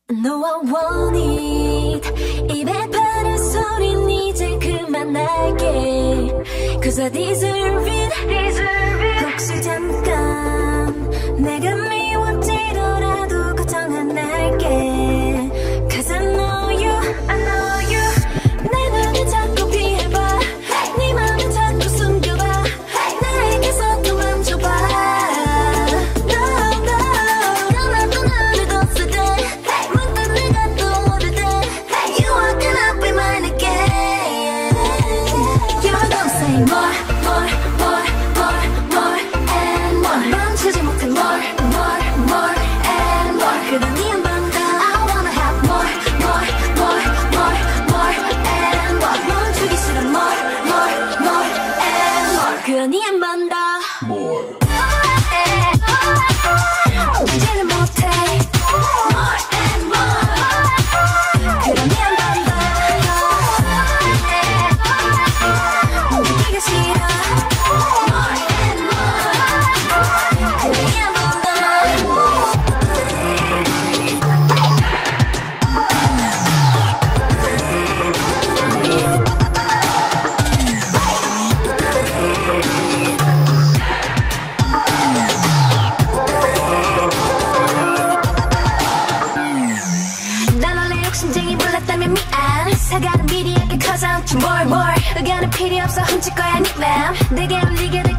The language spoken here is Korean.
너와 want it 입에 바른 소린 이제 그만할게 Cause I deserve it 혹시 잠깐 내가 미워지더라도 걱정 안 할게 Cause I know you 내 눈을 자꾸 피해봐 네 맘을 자꾸 숨겨봐 나에게서 도망쳐봐 그러니 한 번 더 이제는 못해 More and more 그러니 한 번 더 네가 싫어 More and more 그러니 한 번 더 사과는 미리 할게 cause I'm too more 의견은 필요 없어 훔칠 거야 네 맘 내게 울리게 될